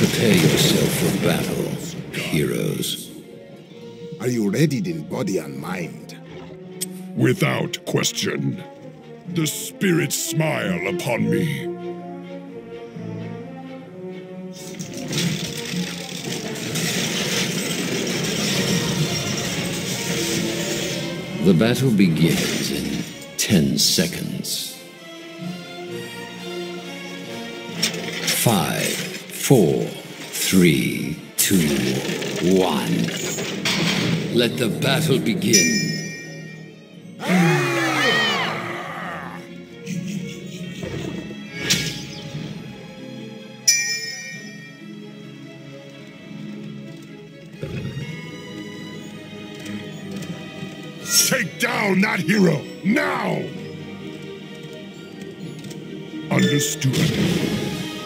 Prepare yourself for battle, heroes. Are you readied in body and mind? Without question. The spirits smile upon me. The battle begins in 10 seconds. 5, 4, 3, 2, 1. Let the battle begin. Take down that hero, now! Understood.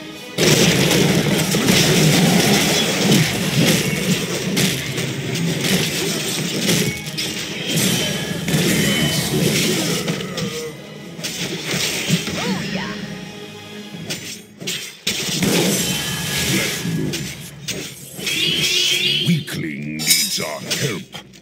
Let's move. Weakling needs our help.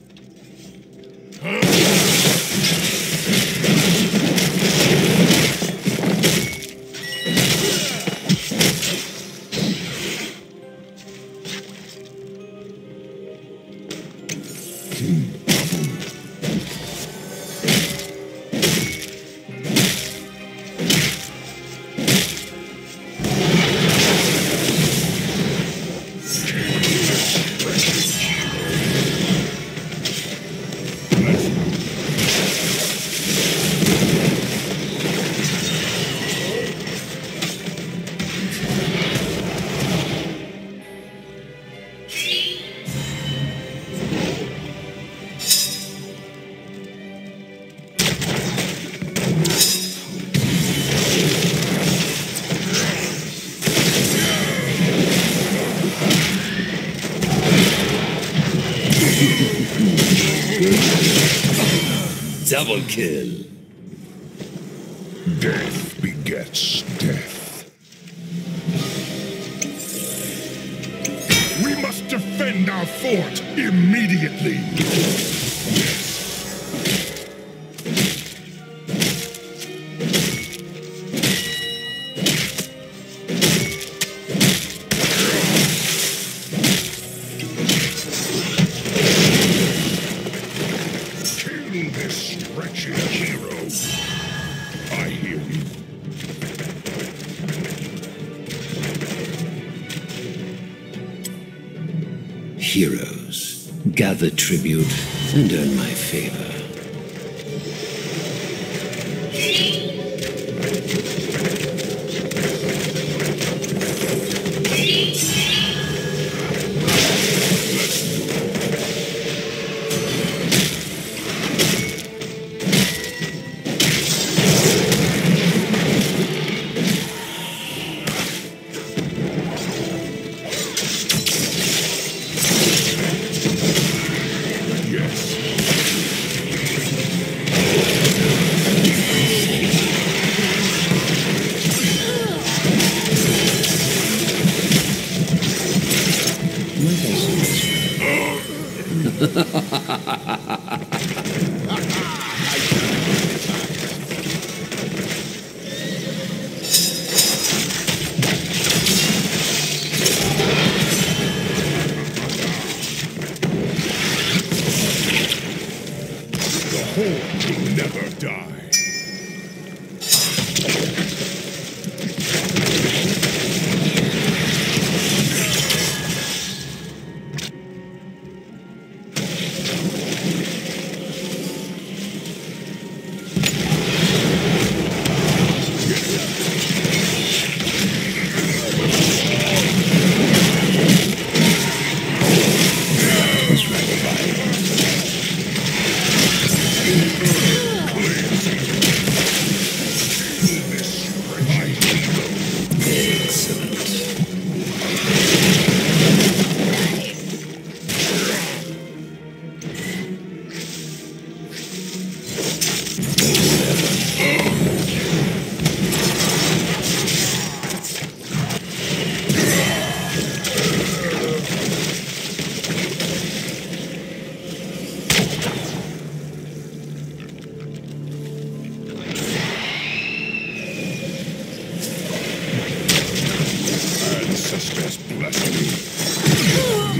Double kill. Death begets death. We must defend our fort immediately. Kill this wretched hero. I hear you. Heroes, gather tribute and earn my favor. The Horde will never die. Please. Ancestors bless me.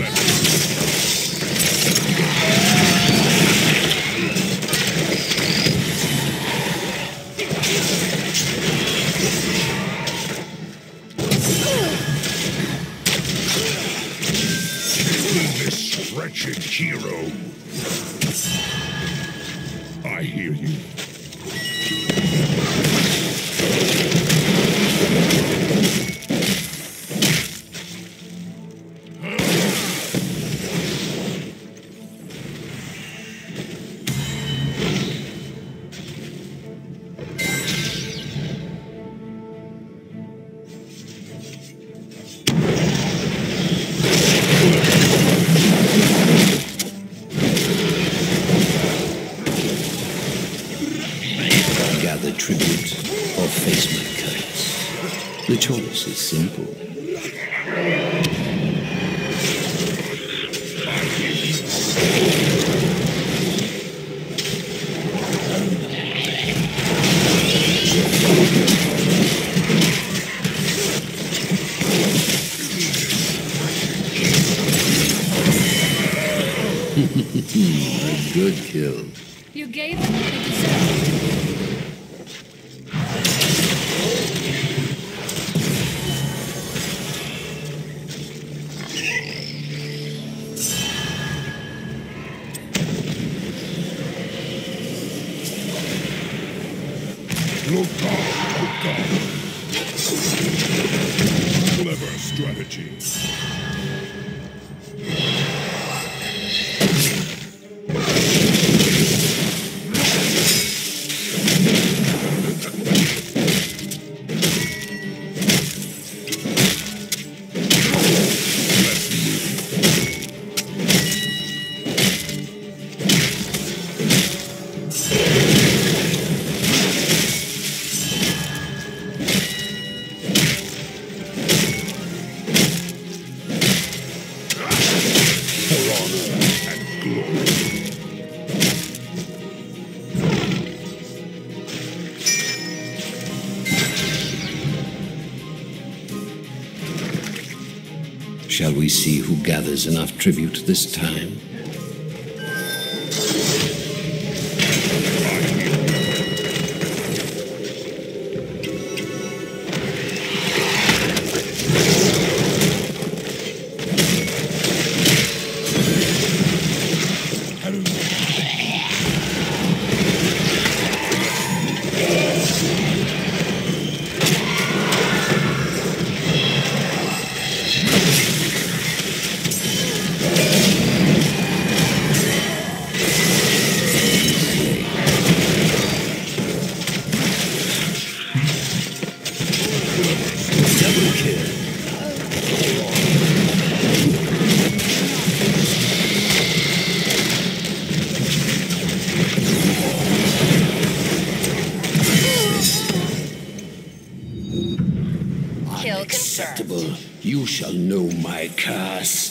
This wretched hero. I hear you. Gather tribute or face my curse. The choice is simple. A good kill. You gave them what they deserved. Look out, look out. Clever strategy. Shall we see who gathers enough tribute this time? Unacceptable. You shall know my curse.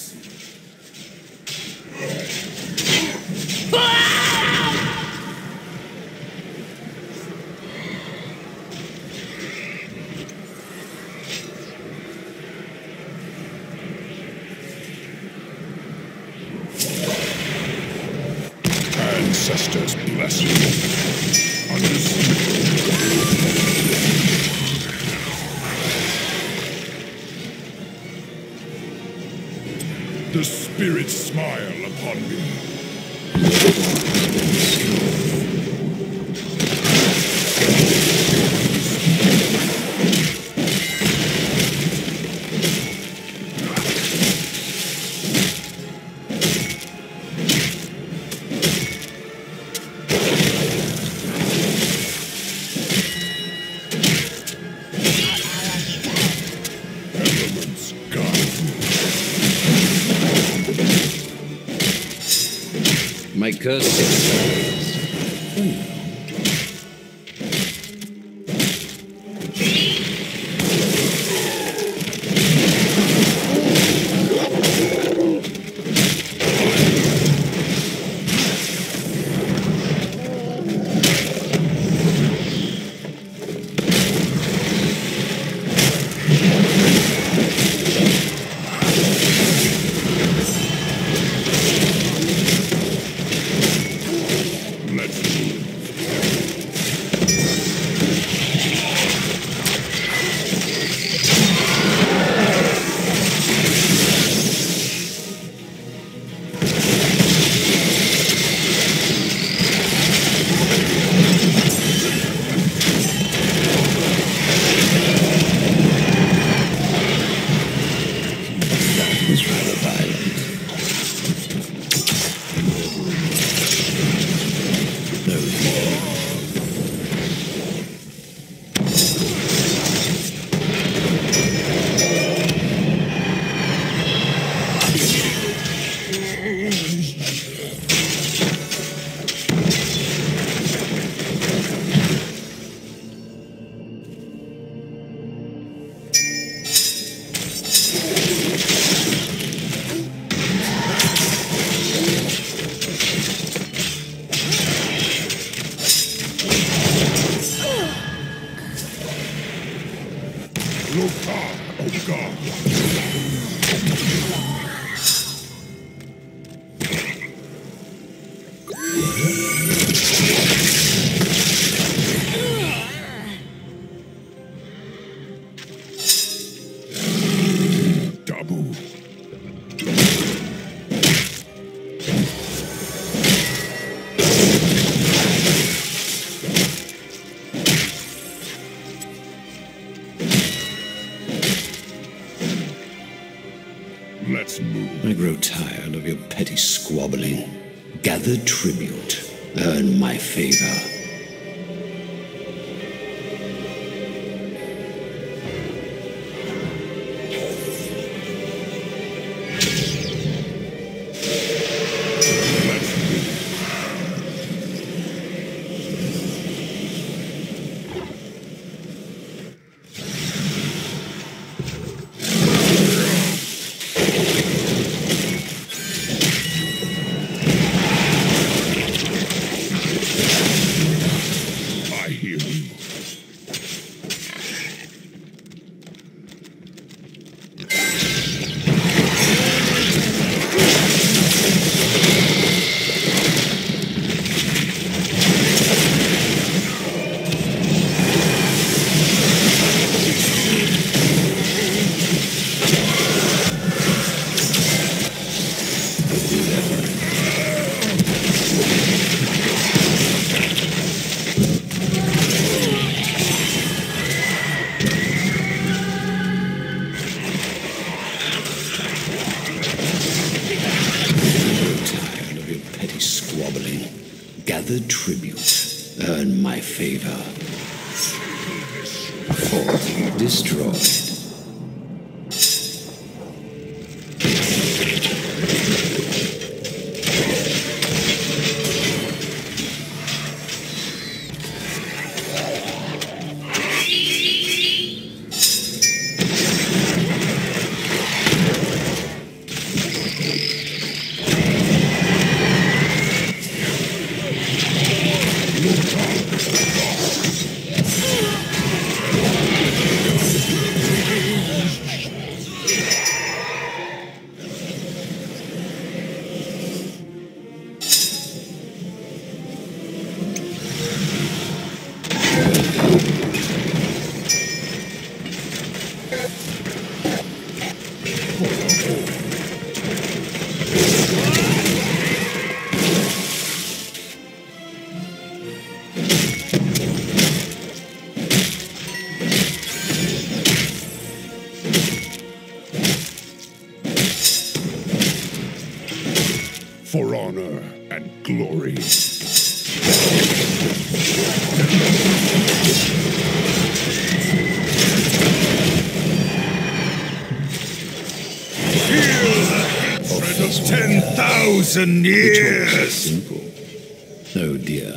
Ancestors bless you. Understood. The spirits smile upon me. Elements guide me. My curse expires. was rather violent. No more. Let's move. I grow tired of your petty squabbling. Gather tribute. Earn my favor. Gather tribute. Earn my favor. Fort destroyed. For honor and glory. Feel the hatred of 10,000 years! Simple. Oh dear.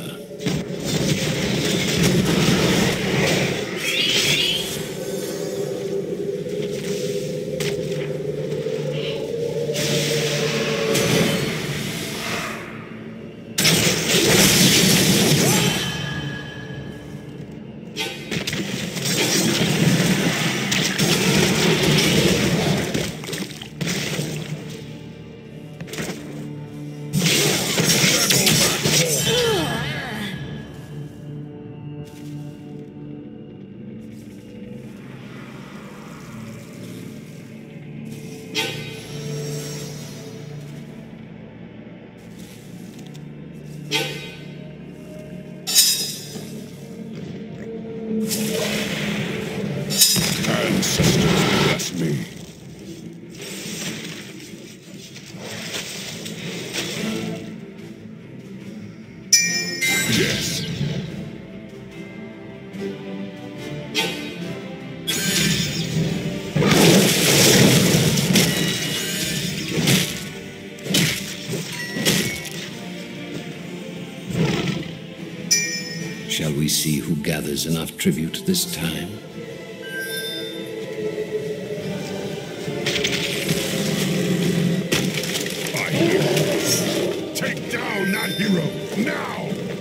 Yes. Shall we see who gathers enough tribute this time? Take down that hero, now!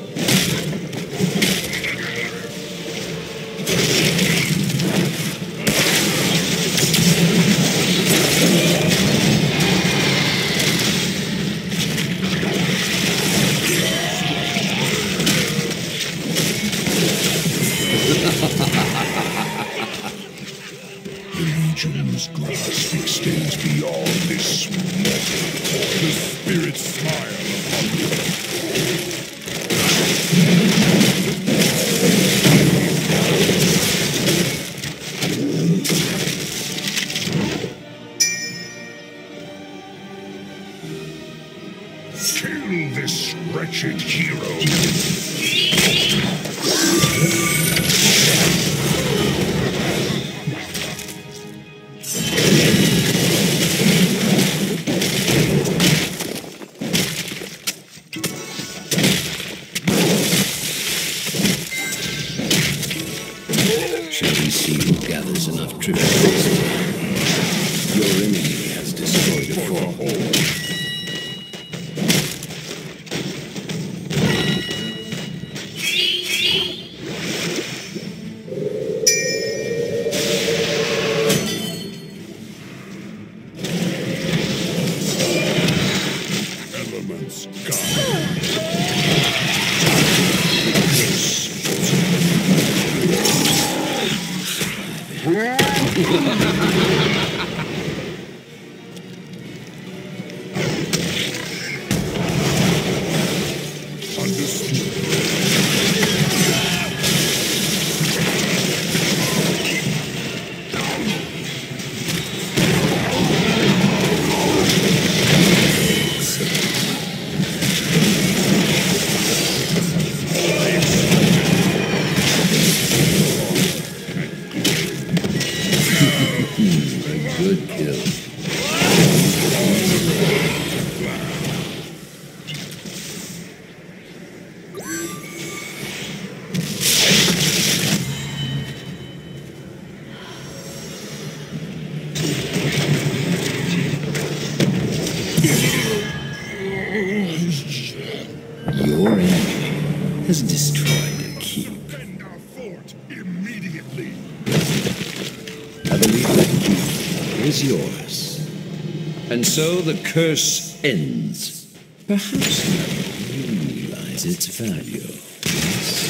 The Legion's grasp extends beyond this mortal. The spirits smile upon you. Kill this wretched hero. Shall we see who gathers enough tribute this time? Your enemy has destroyed a fort. Elements guide. Good kill. Your enemy has destroyed a keep. Defend our fort immediately. I believe that keep is yours. And so the curse ends. Perhaps now you realize its value. Yes?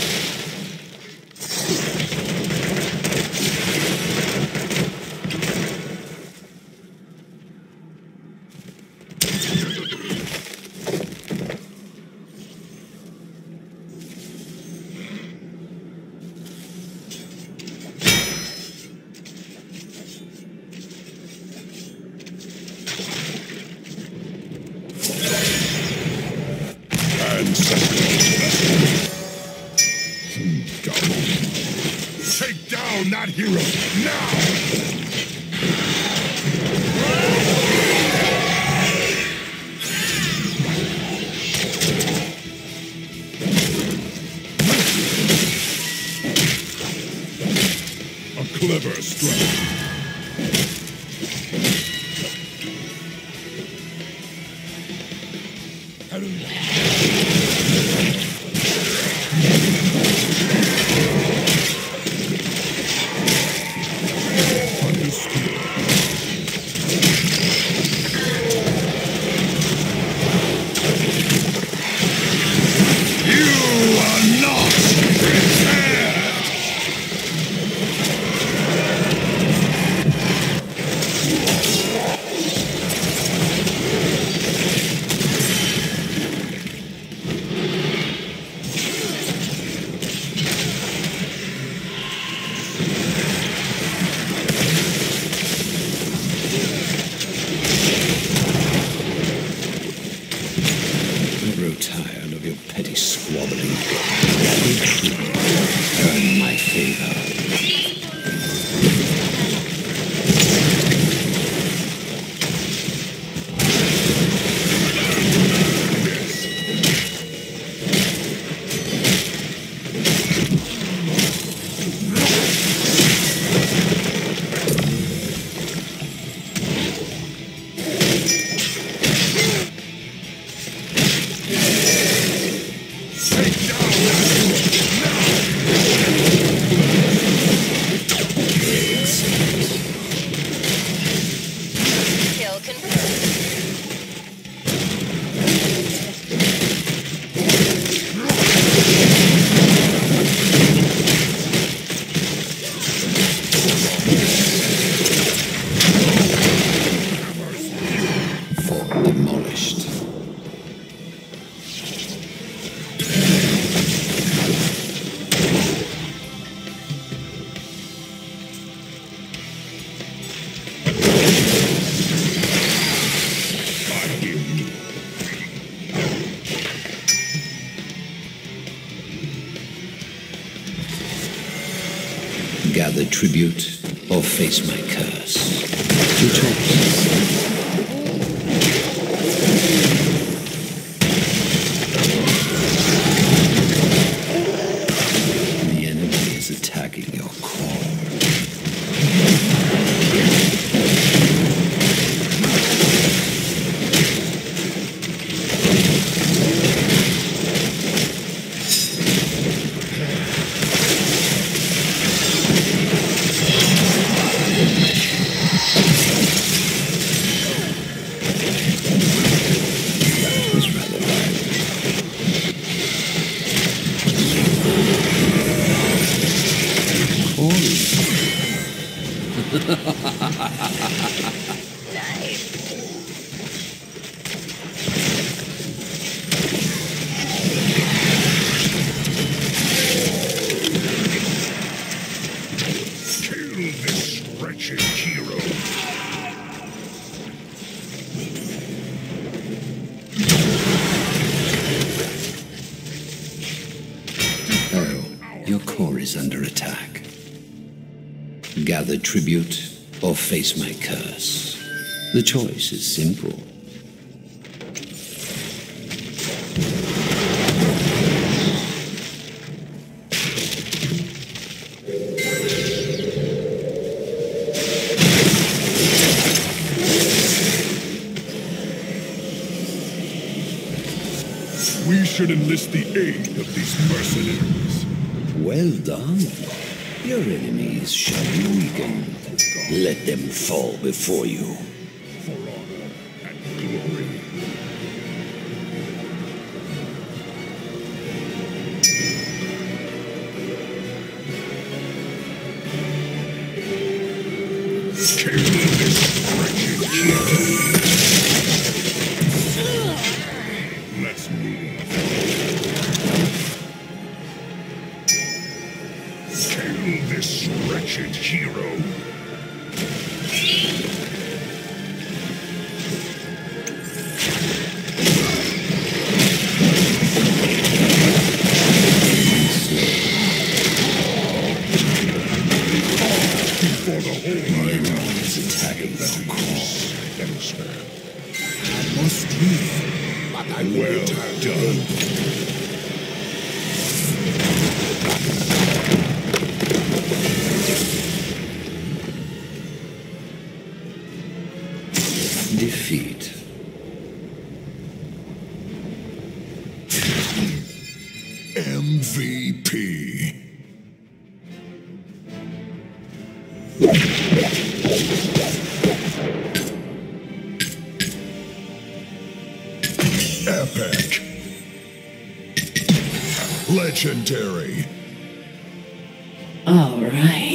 Take down that hero, now! A clever strike. Take down that hero! Kill confirmed. Fort demolished. Got him. Gather tribute or face my curse. The choice. The enemy is attacking your core. Was rather lively. Nice. Kill this wretched hero. Oh, your core is under attack. Gather tribute or face my curse. The choice is simple. We should enlist the aid of these mercenaries. Well done. Your enemies shall be weakened. Let them fall before you. For honor and glory. Kill this wretched hero. Let's move. Kill this wretched hero. For the whole The enemy is attacking your core. I must leave, but I will Well return. done. Defeat. MVP. Epic. Legendary. All right.